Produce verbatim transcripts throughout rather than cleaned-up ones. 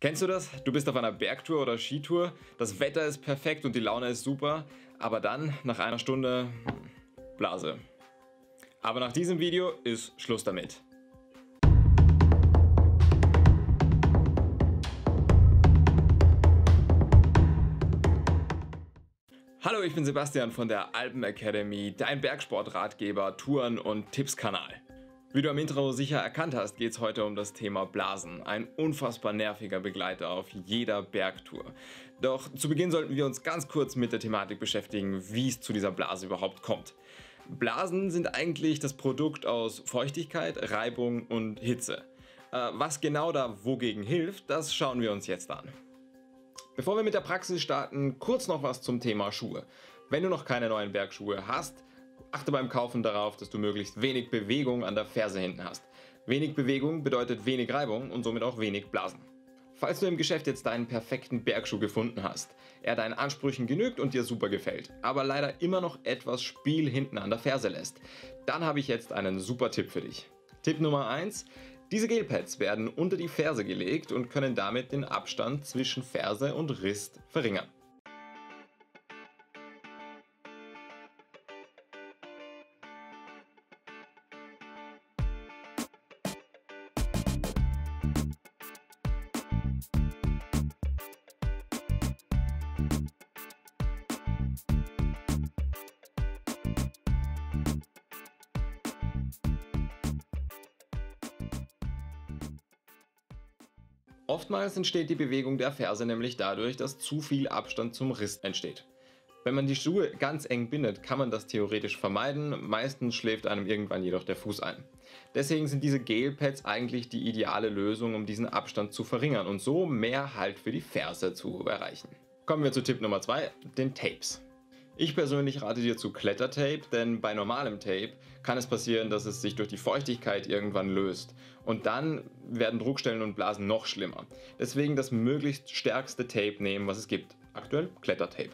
Kennst du das? Du bist auf einer Bergtour oder Skitour, das Wetter ist perfekt und die Laune ist super, aber dann, nach einer Stunde, Blase. Aber nach diesem Video ist Schluss damit. Hallo, ich bin Sebastian von der Alpen Academy, dein Bergsportratgeber, Touren- und Tippskanal. Wie du am Intro sicher erkannt hast, geht es heute um das Thema Blasen, ein unfassbar nerviger Begleiter auf jeder Bergtour. Doch zu Beginn sollten wir uns ganz kurz mit der Thematik beschäftigen, wie es zu dieser Blase überhaupt kommt. Blasen sind eigentlich das Produkt aus Feuchtigkeit, Reibung und Hitze. Äh, was genau da wogegen hilft, das schauen wir uns jetzt an. Bevor wir mit der Praxis starten, kurz noch was zum Thema Schuhe. Wenn du noch keine neuen Bergschuhe hast, achte beim Kaufen darauf, dass du möglichst wenig Bewegung an der Ferse hinten hast. Wenig Bewegung bedeutet wenig Reibung und somit auch wenig Blasen. Falls du im Geschäft jetzt deinen perfekten Bergschuh gefunden hast, er deinen Ansprüchen genügt und dir super gefällt, aber leider immer noch etwas Spiel hinten an der Ferse lässt, dann habe ich jetzt einen super Tipp für dich. Tipp Nummer eins. Diese Gelpads werden unter die Ferse gelegt und können damit den Abstand zwischen Ferse und Rist verringern. Oftmals entsteht die Bewegung der Ferse nämlich dadurch, dass zu viel Abstand zum Rist entsteht. Wenn man die Schuhe ganz eng bindet, kann man das theoretisch vermeiden, meistens schläft einem irgendwann jedoch der Fuß ein. Deswegen sind diese Gelpads eigentlich die ideale Lösung, um diesen Abstand zu verringern und so mehr Halt für die Ferse zu erreichen. Kommen wir zu Tipp Nummer zwei, den Tapes. Ich persönlich rate dir zu Klettertape, denn bei normalem Tape kann es passieren, dass es sich durch die Feuchtigkeit irgendwann löst und dann werden Druckstellen und Blasen noch schlimmer. Deswegen das möglichst stärkste Tape nehmen, was es gibt. Aktuell Klettertape.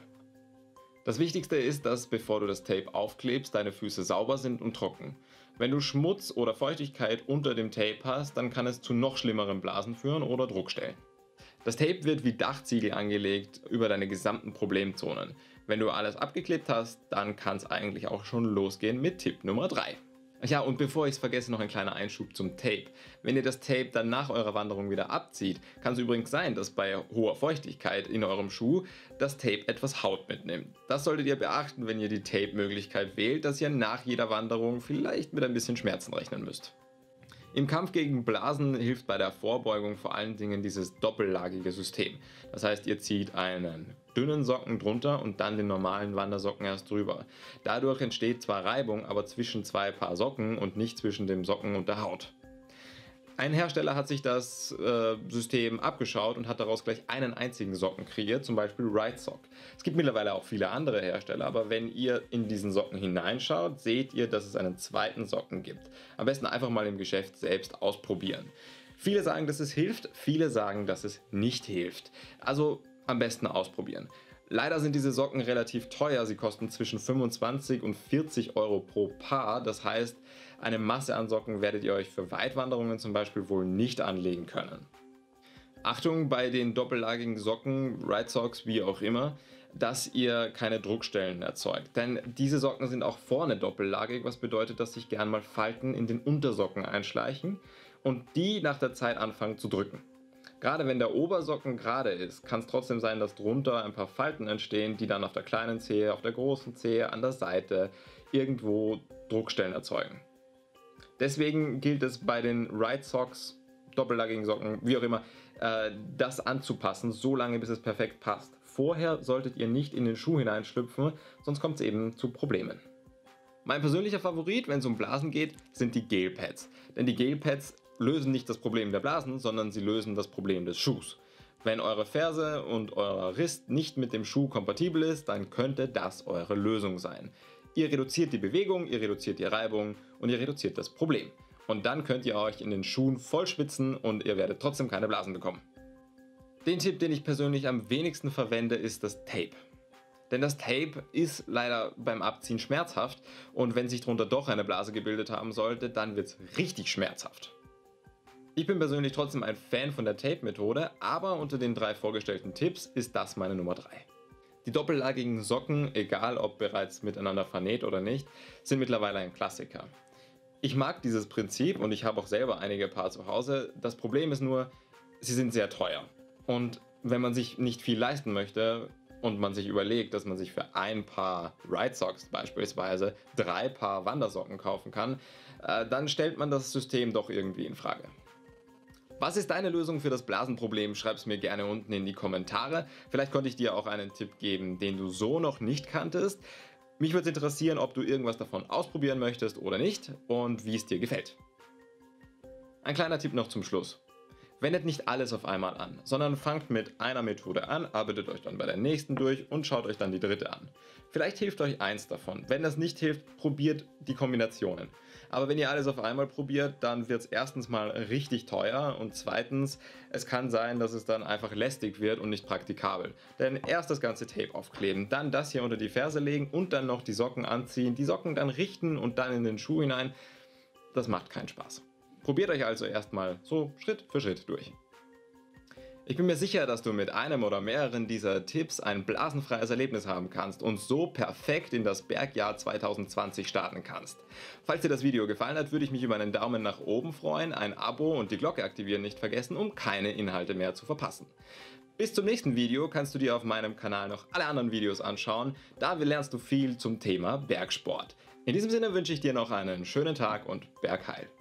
Das Wichtigste ist, dass bevor du das Tape aufklebst, deine Füße sauber sind und trocken. Wenn du Schmutz oder Feuchtigkeit unter dem Tape hast, dann kann es zu noch schlimmeren Blasen führen oder Druckstellen. Das Tape wird wie Dachziegel angelegt über deine gesamten Problemzonen. Wenn du alles abgeklebt hast, dann kann es eigentlich auch schon losgehen mit Tipp Nummer drei. Ja, und bevor ich es vergesse, noch ein kleiner Einschub zum Tape. Wenn ihr das Tape dann nach eurer Wanderung wieder abzieht, kann es übrigens sein, dass bei hoher Feuchtigkeit in eurem Schuh das Tape etwas Haut mitnimmt. Das solltet ihr beachten, wenn ihr die Tape-Möglichkeit wählt, dass ihr nach jeder Wanderung vielleicht mit ein bisschen Schmerzen rechnen müsst. Im Kampf gegen Blasen hilft bei der Vorbeugung vor allen Dingen dieses doppellagige System. Das heißt, ihr zieht einen dünnen Socken drunter und dann den normalen Wandersocken erst drüber. Dadurch entsteht zwar Reibung, aber zwischen zwei Paar Socken und nicht zwischen dem Socken und der Haut. Ein Hersteller hat sich das äh, System abgeschaut und hat daraus gleich einen einzigen Socken kreiert, zum Beispiel Right Sock. Es gibt mittlerweile auch viele andere Hersteller, aber wenn ihr in diesen Socken hineinschaut, seht ihr, dass es einen zweiten Socken gibt. Am besten einfach mal im Geschäft selbst ausprobieren. Viele sagen, dass es hilft, viele sagen, dass es nicht hilft. Also am besten ausprobieren. Leider sind diese Socken relativ teuer, sie kosten zwischen fünfundzwanzig und vierzig Euro pro Paar, das heißt, eine Masse an Socken werdet ihr euch für Weitwanderungen zum Beispiel wohl nicht anlegen können. Achtung bei den doppellagigen Socken, Right Socks, wie auch immer, dass ihr keine Druckstellen erzeugt, denn diese Socken sind auch vorne doppellagig, was bedeutet, dass sich gern mal Falten in den Untersocken einschleichen und die nach der Zeit anfangen zu drücken. Gerade wenn der Obersocken gerade ist, kann es trotzdem sein, dass drunter ein paar Falten entstehen, die dann auf der kleinen Zehe, auf der großen Zehe, an der Seite irgendwo Druckstellen erzeugen. Deswegen gilt es bei den Right Socks, doppellagigen Socken, wie auch immer, äh, das anzupassen, so lange bis es perfekt passt. Vorher solltet ihr nicht in den Schuh hineinschlüpfen, sonst kommt es eben zu Problemen. Mein persönlicher Favorit, wenn es um Blasen geht, sind die Gelpads. Denn die Gelpads lösen nicht das Problem der Blasen, sondern sie lösen das Problem des Schuhs. Wenn eure Ferse und euer Rist nicht mit dem Schuh kompatibel ist, dann könnte das eure Lösung sein. Ihr reduziert die Bewegung, ihr reduziert die Reibung und ihr reduziert das Problem. Und dann könnt ihr euch in den Schuhen voll schwitzen und ihr werdet trotzdem keine Blasen bekommen. Den Tipp, den ich persönlich am wenigsten verwende, ist das Tape. Denn das Tape ist leider beim Abziehen schmerzhaft und wenn sich darunter doch eine Blase gebildet haben sollte, dann wird es richtig schmerzhaft. Ich bin persönlich trotzdem ein Fan von der Tape-Methode, aber unter den drei vorgestellten Tipps ist das meine Nummer drei. Die doppellagigen Socken, egal ob bereits miteinander vernäht oder nicht, sind mittlerweile ein Klassiker. Ich mag dieses Prinzip und ich habe auch selber einige Paar zu Hause. Das Problem ist nur, sie sind sehr teuer. Und wenn man sich nicht viel leisten möchte und man sich überlegt, dass man sich für ein Paar Ride Socks beispielsweise drei Paar Wandersocken kaufen kann, äh, dann stellt man das System doch irgendwie in Frage. Was ist deine Lösung für das Blasenproblem? Schreib es mir gerne unten in die Kommentare. Vielleicht konnte ich dir auch einen Tipp geben, den du so noch nicht kanntest. Mich würde es interessieren, ob du irgendwas davon ausprobieren möchtest oder nicht und wie es dir gefällt. Ein kleiner Tipp noch zum Schluss. Wendet nicht alles auf einmal an, sondern fangt mit einer Methode an, arbeitet euch dann bei der nächsten durch und schaut euch dann die dritte an. Vielleicht hilft euch eins davon. Wenn das nicht hilft, probiert die Kombinationen. Aber wenn ihr alles auf einmal probiert, dann wird es erstens mal richtig teuer und zweitens, es kann sein, dass es dann einfach lästig wird und nicht praktikabel. Denn erst das ganze Tape aufkleben, dann das hier unter die Ferse legen und dann noch die Socken anziehen, die Socken dann richten und dann in den Schuh hinein, das macht keinen Spaß. Probiert euch also erstmal so Schritt für Schritt durch. Ich bin mir sicher, dass du mit einem oder mehreren dieser Tipps ein blasenfreies Erlebnis haben kannst und so perfekt in das Bergjahr zwanzig zwanzig starten kannst. Falls dir das Video gefallen hat, würde ich mich über einen Daumen nach oben freuen, ein Abo und die Glocke aktivieren nicht vergessen, um keine Inhalte mehr zu verpassen. Bis zum nächsten Video kannst du dir auf meinem Kanal noch alle anderen Videos anschauen, da lernst du viel zum Thema Bergsport. In diesem Sinne wünsche ich dir noch einen schönen Tag und Bergheil.